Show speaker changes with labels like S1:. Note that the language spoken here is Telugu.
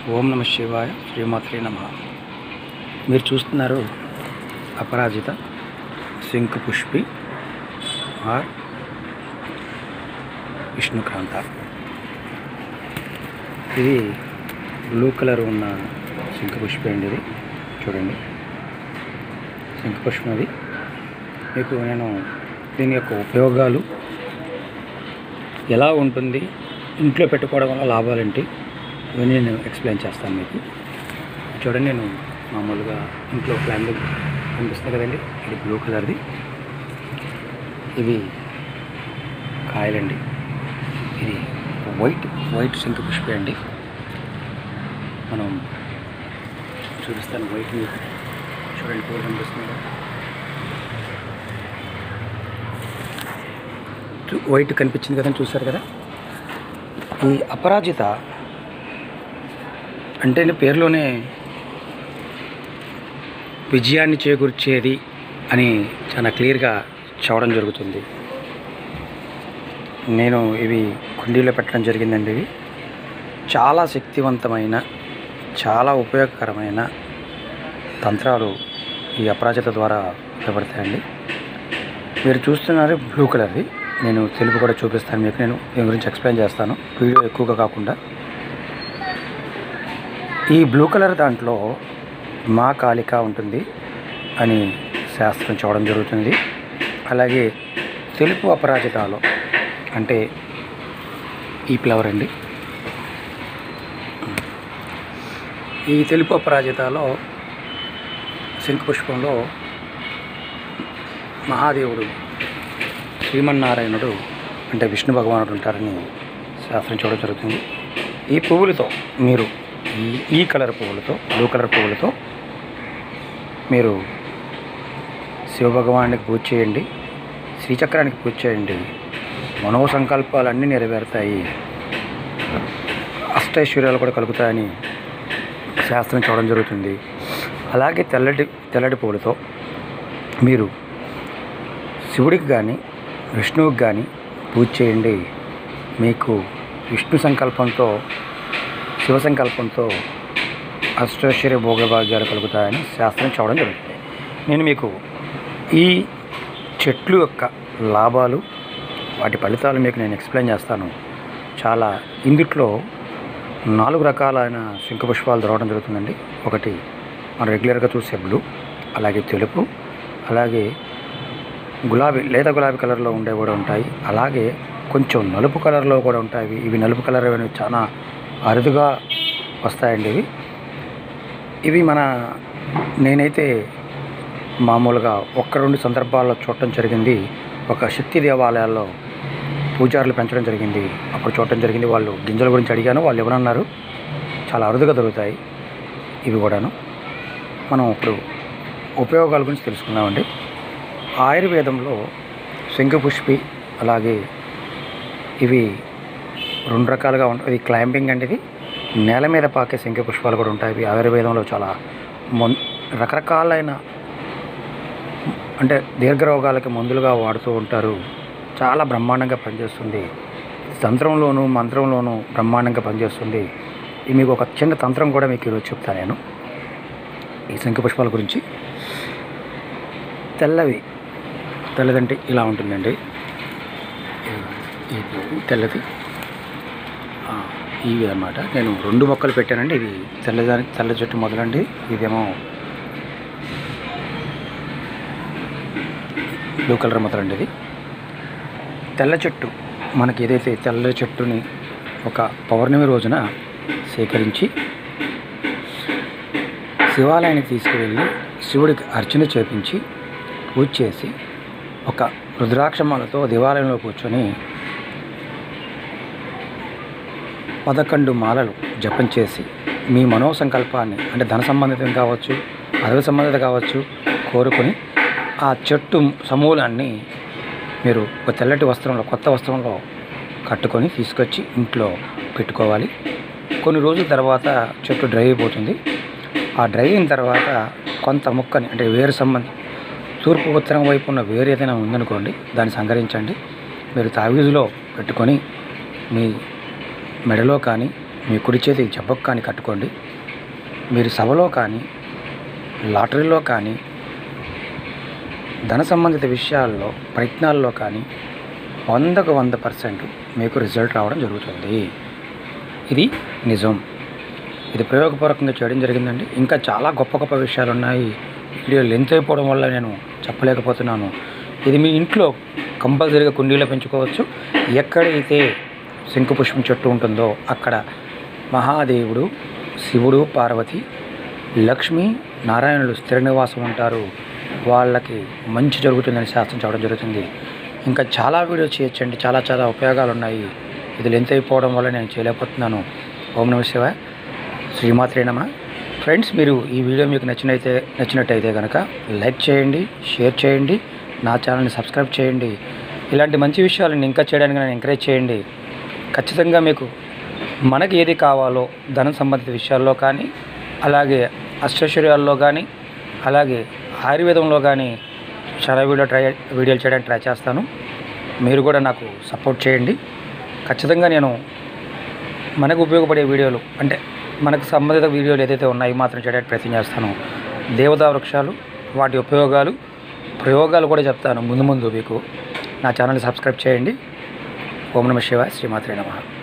S1: ఓం నమ శివాయ, శ్రీమాత్రే నమః. మీరు చూస్తున్నారు అపరాజిత శంఖపుష్పి ఆర్ విష్ణుక్రాంత. ఇది బ్లూ కలర్ ఉన్న శంఖపుష్పి అండి. ఇది చూడండి, శంఖపుష్పం. అది మీకు నేను దీని యొక్క ఉపయోగాలు, ఎలా ఉంటుంది, ఇంట్లో పెట్టుకోవడం వల్ల లాభాలేంటి, ఇవన్నీ నేను ఎక్స్ప్లెయిన్ చేస్తాను మీకు. చూడండి, నేను మామూలుగా ఇంట్లో ప్లాంట్ కనిపిస్తుంది కదండి, ఇది బ్లూ కలర్ది. ఇవి కాయలండి. ఇది వైట్ శంఖపుష్పి అండి. మనం చూపిస్తాను వైట్ మీకు. చూడండి, పూలు కనిపిస్తుంది కదా, వైట్ కనిపించింది కదండి, చూశారు కదా. ఈ అపరాజిత అంటే పేరులోనే విజయాన్ని చేకూర్చేది అని చాలా క్లియర్గా చెప్పడం జరుగుతుంది. నేను ఇవి కుండీలో పెట్టడం జరిగిందండి. ఇవి చాలా శక్తివంతమైన, చాలా ఉపయోగకరమైన తంత్రాలు ఈ అపరాజిత ద్వారా ఉపయోగపడతాయండి. మీరు చూస్తున్నారు బ్లూ కలర్ది. నేను తెలుపు కూడా చూపిస్తాను మీకు. నేను దీని గురించి ఎక్స్ప్లెయిన్ చేస్తాను, వీడియో ఎక్కువగా కాకుండా. ఈ బ్లూ కలర్ దాంట్లో మా కాళిక ఉంటుంది అని శాస్త్రం చూడడం జరుగుతుంది. అలాగే తెలుపు అపరాజితాలో అంటే ఈ ఫ్లవర్ అండి. ఈ తెలుపు అపరాజితాలో శంఖపుష్పంలో మహాదేవుడు, శ్రీమన్నారాయణుడు అంటే విష్ణు భగవానుడు ఉంటారని శాస్త్రం చూడడం జరుగుతుంది. ఈ పువ్వులతో మీరు ఈ కలర్ పువ్వులతో, బ్లూ కలర్ పువ్వులతో మీరు శివభగవానికి పూజ చేయండి, శ్రీచక్రానికి పూజ చేయండి. మనోసంకల్పాలన్నీ నెరవేరుతాయి, అష్టైశ్వర్యాలు కూడా కలుగుతాయని శాస్త్రం చూడడం జరుగుతుంది. అలాగే తెల్లటి పువ్వులతో మీరు శివుడికి కానీ విష్ణువుకి కానీ పూజ చేయండి. మీకు విష్ణు సంకల్పంతో, శివ సంకల్పంతో అష్టైశ్వర్య భోగభాగ్యాలు కలుగుతాయని శాస్త్రం చూడడం జరుగుతుంది. నేను మీకు ఈ చెట్లు యొక్క లాభాలు, వాటి ఫలితాలు మీకు నేను ఎక్స్ప్లెయిన్ చేస్తాను. చాలా ఇందుట్లో 4 రకాలైన శంఖపుష్పాలు దొరకడం జరుగుతుందండి. ఒకటి మనం రెగ్యులర్గా చూసే బ్లూ, అలాగే తెలుపు, అలాగే గులాబీ, లేత గులాబీ కలర్లో ఉండే కూడా ఉంటాయి. అలాగే కొంచెం నలుపు కలర్లో కూడా ఉంటాయి. ఇవి నలుపు కలర్ అనేవి చాలా అరుదుగా వస్తాయండి. ఇవి నేనైతే మామూలుగా 1-2 సందర్భాల్లో చూడటం జరిగింది. ఒక శక్తి దేవాలయాల్లో పూజారులు పెంచడం జరిగింది, అప్పుడు చూడటం జరిగింది. వాళ్ళు గింజల గురించి అడిగాను, వాళ్ళు ఎవరన్నారు, చాలా అరుదుగా దొరుకుతాయి ఇవి కూడాను. మనం ఇప్పుడు ఉపయోగాల గురించి తెలుసుకుందామండి. ఆయుర్వేదంలో శంఖపుష్పి, అలాగే ఇవి 2 రకాలుగా ఉంటాయి. ఇది క్లైంబింగ్ అంటే ఇది నేల మీద పాకే శంఖపుష్పాలు కూడా ఉంటాయి. ఇవి ఆయుర్వేదంలో చాలా రకరకాలైన అంటే దీర్ఘరోగాలకి మందులుగా వాడుతూ ఉంటారు. చాలా బ్రహ్మాండంగా పనిచేస్తుంది. తంత్రంలోనూ మంత్రంలోనూ బ్రహ్మాండంగా పనిచేస్తుంది. ఇది మీకు ఒక చిన్న తంత్రం కూడా మీకు ఈరోజు చెప్తాను నేను ఈ శంఖపుష్పాల గురించి. తెల్లదంటే ఇలా ఉంటుందండి. ఈ తెల్లది ఇవి అన్నమాట. నేను 2 మొక్కలు పెట్టానండి. ఇది తెల్ల చెట్టు మొదలండి, ఇదేమో బ్లూ కలర్ మొదలండి. ఇది తెల్ల చెట్టు. మనకి ఏదైతే తెల్ల చెట్టుని ఒక పౌర్ణమి రోజున సేకరించి శివాలయానికి తీసుకువెళ్ళి శివుడికి అర్చన చేపించి పూజ చేసి ఒక రుద్రాక్షమాలతో దేవాలయంలో కూర్చొని 11 మాలలు జపం చేసి మీ మనోసంకల్పాన్ని, అంటే ధన సంబంధితం కావచ్చు, అదవి సంబంధిత కావచ్చు, కోరుకొని ఆ చెట్టు సమూలాన్ని మీరు ఒక తెల్లటి వస్త్రంలో, కొత్త వస్త్రంలో కట్టుకొని తీసుకొచ్చి ఇంట్లో పెట్టుకోవాలి. కొన్ని రోజుల తర్వాత చెట్టు డ్రై అయిపోతుంది. ఆ డ్రై అయిన తర్వాత కొంత ముక్కని, అంటే వేరు తూర్పు ఉత్తరం వైపు ఉన్న వేరు ఏదైనా ఉందనుకోండి, దాన్ని సంహరించండి. మీరు తావీజులో పెట్టుకొని మీ మెడలో కానీ మీ కుడి చేతికి జబ్బకు కానీ కట్టుకోండి. మీరు సభలో కానీ లాటరీలో కానీ ధన సంబంధిత విషయాల్లో ప్రయత్నాల్లో కానీ 100% మీకు రిజల్ట్ రావడం జరుగుతుంది. ఇది నిజం. ఇది ప్రయోగపూర్వకంగా చేయడం జరిగిందండి. ఇంకా చాలా గొప్ప గొప్ప విషయాలు ఉన్నాయి. వీడియో లెంత్ అయిపోవడం వల్ల నేను చెప్పలేకపోతున్నాను. ఇది మీ ఇంట్లో కంపల్సరీగా కుండీలో పెంచుకోవచ్చు. ఎక్కడైతే శంకుపుష్పం చెట్టు ఉంటుందో అక్కడ మహాదేవుడు, శివుడు, పార్వతి, లక్ష్మీ నారాయణులు స్థిర నివాసం ఉంటారు. వాళ్ళకి మంచి జరుగుతుందని శాస్త్రం చెప్పడం జరుగుతుంది. ఇంకా చాలా వీడియోస్ చేయొచ్చండి. చాలా చాలా ఉపయోగాలు ఉన్నాయి. ఇది లెంత్ అయిపోవడం వల్ల నేను చేయలేకపోతున్నాను. ఓం నమః శివాయ. శ్రీమాత్రే నమః. ఫ్రెండ్స్, మీరు ఈ వీడియో మీకు నచ్చినట్టయితే కనుక లైక్ చేయండి, షేర్ చేయండి, నా ఛానల్ని సబ్స్క్రైబ్ చేయండి. ఇలాంటి మంచి విషయాలను ఇంకా చేయడానికి నన్ను ఎంకరేజ్ చేయండి. ఖచ్చితంగా మీకు మనకి ఏది కావాలో ధనం సంబంధిత విషయాల్లో కానీ, అలాగే అష్టైశ్వర్యాల్లో కానీ, అలాగే ఆయుర్వేదంలో కానీ చాలా వీడియోలు చేయడానికి ట్రై చేస్తాను. మీరు కూడా నాకు సపోర్ట్ చేయండి. ఖచ్చితంగా నేను మనకు ఉపయోగపడే వీడియోలు, అంటే మనకు సంబంధిత వీడియోలు ఏదైతే ఉన్నాయో మాత్రం చేయడానికి ప్రయత్నం చేస్తాను. దేవతా వృక్షాలు, వాటి ఉపయోగాలు, ప్రయోగాలు కూడా చెప్తాను ముందు మీకు. నా ఛానల్ని సబ్స్క్రైబ్ చేయండి. ఓం నమః శివాయ. శ్రీమాత్రే నమః.